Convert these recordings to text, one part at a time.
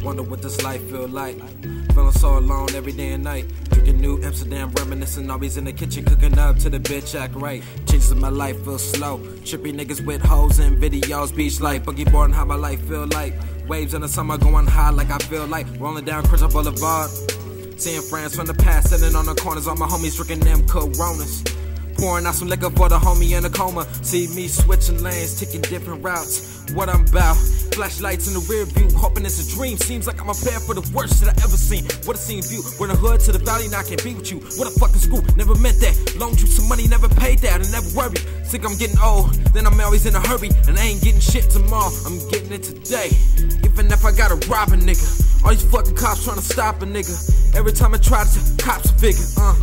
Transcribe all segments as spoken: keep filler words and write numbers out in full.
Wonder what this life feel like. Feeling so alone every day and night. Drinking New Amsterdam, reminiscing. Always in the kitchen cooking up to the bitch act right. Changes in my life feel slow. Trippy niggas with hoes and videos. Beach life, boogie boarding, how my life feel like. Waves in the summer going high like I feel like. Rolling down Crystal Boulevard. Seeing friends from the past sitting on the corners. All my homies drinking them Coronas. Pouring out some liquor for the homie in a coma. See me switching lanes, taking different routes. What I'm about. Flashlights in the rear view, hoping it's a dream. Seems like I'm prepared for the worst that I ever seen. What a scene view, from the hood to the valley, now I can't be with you. What a fucking school, never meant that. Loaned you some money, never paid that, and never worried. Think I'm getting old, then I'm always in a hurry. And I ain't getting shit tomorrow, I'm getting it today. Even if I gotta rob a nigga. All these fucking cops trying to stop a nigga. Every time I try to, cops figure, uh.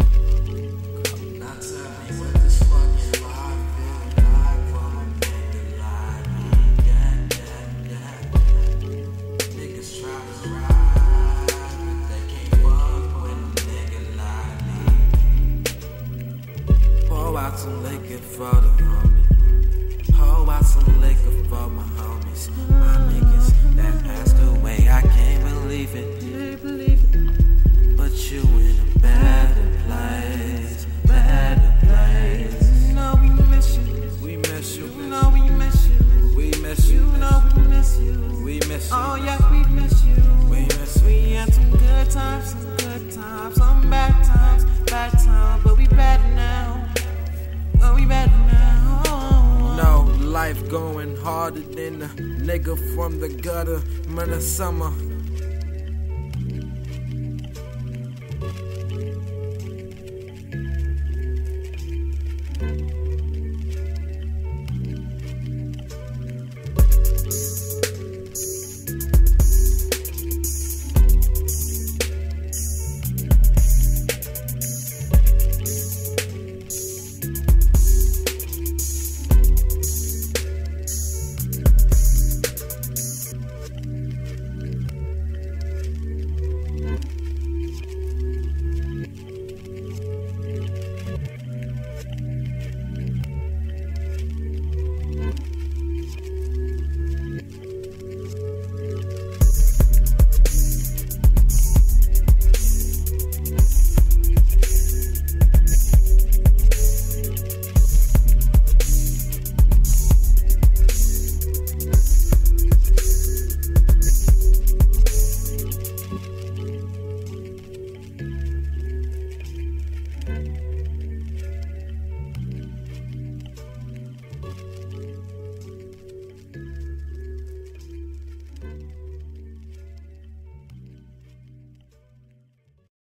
Pour out some liquor for the homie. Pour out some liquor for my homies. My niggas that passed away, I can't believe it. But you in a better place, better place. You know we miss you. We miss you. You know we miss you. We miss you. You know we miss you. We miss you. Oh yeah, we miss you. We miss you. We had some good times, some good times, some bad times, bad times, but we better now. But we better now. No, life going harder than a nigga from the gutter. Man, the summer.